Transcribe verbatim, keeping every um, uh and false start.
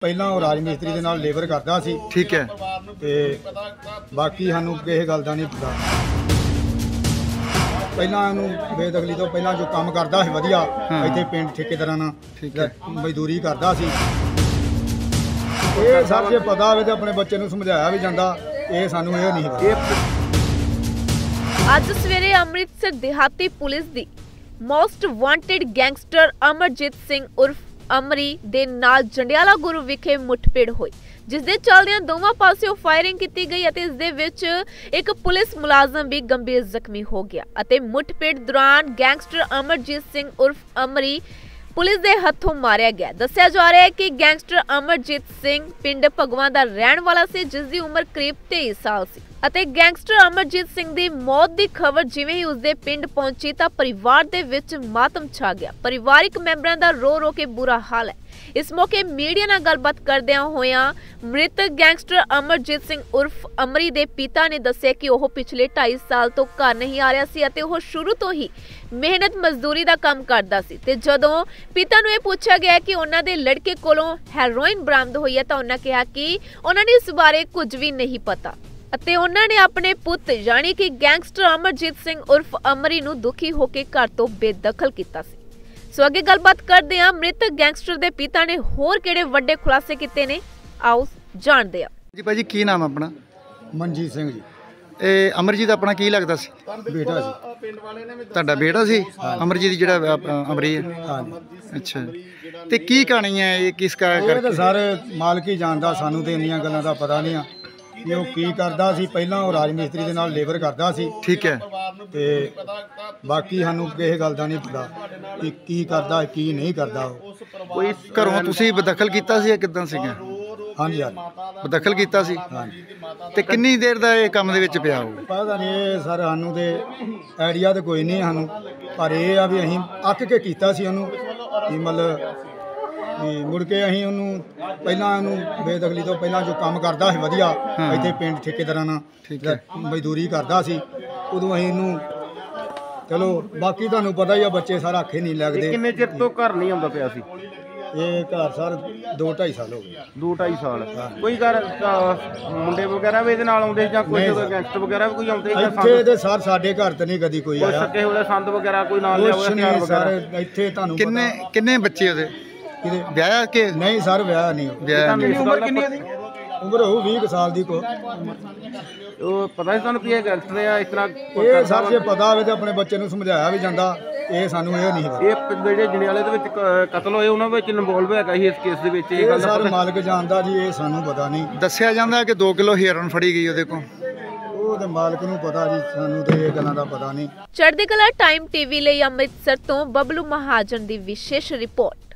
ਪਹਿਲਾਂ ਉਹ ਰਾਜ ਮਿਸਤਰੀ ਦੇ ਨਾਲ ਲੇਬਰ ਕਰਦਾ ਸੀ। ਠੀਕ ਹੈ। ਤੇ ਬਾਕੀ ਸਾਨੂੰ ਕਿਸੇ ਗੱਲ ਦਾ ਨਹੀਂ ਪਤਾ। ਪਹਿਲਾਂ ਇਹਨੂੰ ਬੇਦਖਲੀ ਤੋਂ ਪਹਿਲਾਂ ਜੋ ਕੰਮ ਕਰਦਾ ਸੀ ਵਧੀਆ ਇੱਥੇ ਪਿੰਡ ਠੇਕੇਦਾਰਾਂ ਨਾਲ ਮਜ਼ਦੂਰੀ ਕਰਦਾ ਸੀ। ਇਹ ਸਭ ਜੇ ਪਤਾ ਹੋਵੇ ਤਾਂ ਆਪਣੇ ਬੱਚੇ ਨੂੰ ਸਮਝਾਇਆ ਵੀ ਜਾਂਦਾ, ਇਹ ਸਾਨੂੰ ਇਹ ਨਹੀਂ ਪਤਾ। ਅੱਜ ਸਵੇਰੇ ਅੰਮ੍ਰਿਤਸਰ ਦਿਹਾਤੀ ਪੁਲਿਸ ਦੀ most wanted gangster Amarjit Singh ਉਰਫ ਅਮਰੀ ਦੇ ਨਾਲ ਜੰਡਿਆਲਾ ਗੁਰੂ ਵਿਖੇ ਮੁੱਠਭੇੜ ਹੋਈ, ਜਿਸ ਦੇ ਚੱਲਦਿਆਂ ਦੋਵਾਂ ਪਾਸਿਓਂ ਫਾਇਰਿੰਗ ਕੀਤੀ ਗਈ ਅਤੇ ਇਸ ਦੇ ਵਿੱਚ ਇੱਕ ਪੁਲਿਸ ਮੁਲਾਜ਼ਮ ਵੀ ਗੰਭੀਰ ਜ਼ਖਮੀ ਹੋ ਗਿਆ ਅਤੇ ਮੁੱਠਭੇੜ ਦੌਰਾਨ ਗੈਂਗਸਟਰ ਅਮਰਜੀਤ ਸਿੰਘ ਉਰਫ ਅਮਰੀ ਪੁਲਿਸ ਦੇ ਹੱਥੋਂ ਮਾਰਿਆ ਗਿਆ। ਦੱਸਿਆ ਜਾ ਰਿਹਾ ਹੈ ਕਿ ਗੈਂਗਸਟਰ ਅਮਰਜੀਤ ਸਿੰਘ ਪਿੰਡ ਭਗਵਾਂ ਦਾ ਰਹਿਣ ਵਾਲਾ ਸੀ, ਜਿਸ ਦੀ ਉਮਰ ਕਰੀਬ ਤੇਈ ਸਾਲ ਸੀ ਅਤੇ ਗੈਂਗਸਟਰ ਅਮਰਜੀਤ ਸਿੰਘ ਦੀ ਮੌਤ ਦੀ ਖਬਰ ਜਿਵੇਂ ਹੀ ਉਸਦੇ ਪਿੰਡ ਪਹੁੰਚੀ ਤਾਂ ਪਰਿਵਾਰ ਦੇ ਵਿੱਚ ਮਾਤਮ ਛਾ ਗਿਆ। ਪਰਿਵਾਰਿਕ ਮੈਂਬਰਾਂ ਦਾ ਰੋ ਰੋ ਕੇ ਬੁਰਾ ਹਾਲ ਹੈ। ਇਸ ਮੌਕੇ ਮੀਡੀਆ ਨਾਲ ਗੱਲਬਾਤ ਕਰਦਿਆਂ ਹੋਇਆਂ ਮ੍ਰਿਤਕ ਗੈਂਗਸਟਰ ਅਮਰਜੀਤ ਸਿੰਘ ਉਰਫ ਅਮਰੀ ਦੇ ਪਿਤਾ ਨੇ ਦੱਸਿਆ ਕਿ ਉਹ ਪਿਛਲੇ ਢਾਈ ਸਾਲ ਤੋਂ ਘਰ ਨਹੀਂ ਆ ਰਿਹਾ ਸੀ ਅਤੇ ਉਹ ਸ਼ੁਰੂ ਤੋਂ ਹੀ ਮਿਹਨਤ ਮਜ਼ਦੂਰੀ ਦਾ ਕੰਮ ਕਰਦਾ ਸੀ ਤੇ ਜਦੋਂ ਪਿਤਾ ਨੂੰ ਇਹ ਪੁੱਛਿਆ ਗਿਆ ਕਿ ਉਹਨਾਂ ਦੇ ਲੜਕੇ ਕੋਲੋਂ ਹੈਰੋਇਨ ਬਰਾਮਦ ਹੋਈ ਹੈ ਤਾਂ ਉਹਨਾਂ ਕਿਹਾ ਕਿ ਉਹਨਾਂ ਨੂੰ ਇਸ ਬਾਰੇ ਕੁਝ ਵੀ ਨਹੀਂ ਪਤਾ ਅਤੇ ਉਹਨਾਂ ਨੇ ਆਪਣੇ ਪੁੱਤ ਯਾਨੀ ਕਿ ਗੈਂਗਸਟਰ ਅਮਰਜੀਤ ਸਿੰਘ ਉਰਫ ਅਮਰੀ ਨੂੰ ਦੁਖੀ ਹੋ ਕੇ ਘਰ ਤੋਂ ਬੇਦਖਲ ਕੀਤਾ ਸੀ। ਸੋ ਅੱਗੇ ਗੱਲਬਾਤ ਕਰਦੇ ਹਾਂ ਮ੍ਰਿਤਕ ਗੈਂਗਸਟਰ ਦੇ ਪਿਤਾ ਨੇ ਹੋਰ ਕਿਹੜੇ ਵੱਡੇ ਖੁਲਾਸੇ ਕੀਤੇ ਨੇ, ਆਓ ਜਾਣਦੇ ਹਾਂ। ਜੀ ਭਾਜੀ ਕੀ ਨਾਮ ਆਪਣਾ? ਮਨਜੀਤ ਸਿੰਘ ਜੀ। ਇਹ ਅਮਰਜੀਤ ਆਪਣਾ ਕੀ ਲੱਗਦਾ ਸੀ? ਬੇਟਾ ਸੀ। ਤੁਹਾਡਾ ਬੇਟਾ ਸੀ ਅਮਰਜੀਤ ਜਿਹੜਾ ਅਮਰੀ ਹੈ? ਹਾਂਜੀ। ਅੱਛਾ, ਤੇ ਕੀ ਕਹਾਣੀ ਹੈ ਇਹ, ਕਿਸ ਕਰਕੇ? ਇਹ ਤਾਂ ਸਾਰੇ ਮਾਲਕ ਹੀ ਜਾਣਦਾ, ਸਾਨੂੰ ਤੇ ਇੰਨੀਆਂ ਗੱਲਾਂ ਦਾ ਪਤਾ ਨਹੀਂ ਆ ਕਿ ਉਹ ਕੀ ਕਰਦਾ ਸੀ। ਪਹਿਲਾਂ ਉਹ ਰਾਜ ਮਿਸਤਰੀ ਦੇ ਨਾਲ ਲੇਬਰ ਕਰਦਾ ਸੀ। ਠੀਕ ਹੈ। ਤੇ ਬਾਕੀ ਸਾਨੂੰ ਕਿਸੇ ਗੱਲ ਦਾ ਨਹੀਂ ਪਤਾ ਕਿ ਕੀ ਕਰਦਾ ਕੀ ਨਹੀਂ ਕਰਦਾ। ਉਹ ਕੋਈ ਘਰੋਂ ਤੁਸੀਂ ਬਦਖਲ ਕੀਤਾ ਸੀ ਜਾਂ ਕਿੱਦਾਂ ਸੀਗਾ? ਹਾਂਜੀ ਹਾਂਜੀ ਬਦਖਲ ਕੀਤਾ ਸੀ। ਹਾਂਜੀ। ਤੇ ਕਿੰਨੀ ਦੇਰ ਦਾ ਇਹ ਕੰਮ ਦੇ ਵਿੱਚ ਪਿਆ ਉਹ? ਪਤਾ ਨਹੀਂ, ਇਹ ਸਰ ਸਾਨੂੰ ਤੇ ਆਈਡੀਆ ਤਾਂ ਕੋਈ ਨਹੀਂ ਸਾਨੂੰ, ਪਰ ਇਹ ਆ ਵੀ ਅਸੀਂ ਅੱਕ ਕੇ ਕੀਤਾ ਸੀ ਉਹਨੂੰ ਵੀ ਮਤਲਬ ਮੁੜ ਕੇ ਅਸੀਂ ਉਹਨੂੰ ਪਹਿਲਾਂ ਉਹਨੂੰ ਬੇਦਖਲੀ ਤੋਂ ਪਹਿਲਾਂ ਜੋ ਕੰਮ ਕਰਦਾ ਸੀ ਵਧੀਆ ਇੱਥੇ ਪਿੰਡ ਠੇਕੇਦਾਰਾਂ ਨਾਲ ਮਜ਼ਦੂਰੀ ਕਰਦਾ ਸੀ, ਉਦੋਂ ਅਸੀਂ ਇਹਨੂੰ ਚਲੋ ਬਾਕੀ ਤੁਹਾਨੂੰ ਪਤਾ ਹੀ ਆ, ਬੱਚੇ ਸਾਰਾ ਅੱਖੇ ਨਹੀਂ ਲੱਗਦੇ। ਕਿੰਨੇ ਚਿਰ ਤੋਂ ਘਰ ਨਹੀਂ ਆਉਂਦਾ ਪਿਆ ਸੀ? ਇਹ ਘਰ ਸਰ ਦੋ ਢਾਈ ਸਾਲ ਹੋ ਗਏ। ਦੋ ਢਾਈ ਸਾਲ ਕੋਈ ਘਰ ਮੁੰਡੇ ਵਗੈਰਾ ਵੀ ਇਹਦੇ ਨਾਲ ਆਉਂਦੇ ਜਾਂ ਕੋਈ ਗੈਂਗਸਟਰ ਵਗੈਰਾ ਵੀ ਕੋਈ ਆਉਂਦੇ? ਇੱਥੇ ਤੇ ਸਰ ਸਾਡੇ ਘਰ ਤੇ ਨਹੀਂ ਕਦੀ ਕੋਈ ਆਇਆ। ਸੱਕੇ ਹੋਏ ਸੰਦ ਵਗੈਰਾ ਕੋਈ ਨਾਲ ਲਿਆ ਹੋਇਆ ਸਰ? ਇੱਥੇ ਤੁਹਾਨੂੰ ਕਿੰਨੇ ਕਿੰਨੇ ਬੱਚੇ ਉਹਦੇ? ਕਿਹਦੇ ਵਿਆਹ ਕੇ? ਨਹੀਂ ਸਰ, ਵਿਆਹ ਨਹੀਂ। ਵਿਆਹ ਨਹੀਂ। ਉਮਰ ਕਿੰਨੀ ਹੈ? ਉਮਰ ਹੋਊ ਵੀਹ ਸਾਲ ਦੀ। ਕੋ ਉਹ ਪਤਾ ਸੀ ਤੁਹਾਨੂੰ ਵੀ ਇਹ ਗੈਂਗਸਟਰ ਆ ਇਸ ਤਰ੍ਹਾਂ? ਇਹ ਸਰ ਜੇ ਪਤਾ ਹੋਵੇ ਤਾਂ ਆਪਣੇ ਬੱਚੇ ਨੂੰ ਸਮਝਾਇਆ ਵੀ ਜਾਂਦਾ, ਇਹ ਸਾਨੂੰ ਇਹ ਨਹੀਂ ਪਤਾ। ਇਹ ਜਿਹੜੇ ਜੰਡਿਆਲੇ ਦੇ ਵਿੱਚ ਕਤਲ ਹੋਏ ਉਹਨਾਂ ਵਿੱਚ ਇਨਵੋਲਵ ਹੈਗਾ ਸੀ ਇਸ ਕੇਸ ਦੇ ਵਿੱਚ? ਇਹ ਇਹ ਗੱਲ ਸਰ ਮਾਲਕ ਜਾਣਦਾ ਜੀ, ਇਹ ਸਾਨੂੰ ਪਤਾ ਨਹੀਂ। ਦੱਸਿਆ ਜਾਂਦਾ ਕਿ ਦੋ ਕਿਲੋ ਹੀਰਨ ਫੜੀ ਗਈ ਉਹਦੇ ਕੋਲ। ਉਹ ਤੇ ਮਾਲਕ ਨੂੰ ਪਤਾ ਜੀ, ਸਾਨੂੰ ਤੇ ਇਹ ਗੱਲਾਂ ਦਾ ਪਤਾ ਨਹੀਂ। ਚੜ੍ਹਦੀ ਕਲਾ ਟਾਈਮ ਟੀਵੀ ਲਈ ਅੰਮ੍ਰਿਤਸਰ ਤੋਂ ਬਬਲੂ ਮਹਾਜਨ ਦੀ ਵਿਸ਼ੇਸ਼ ਰਿਪੋਰਟ।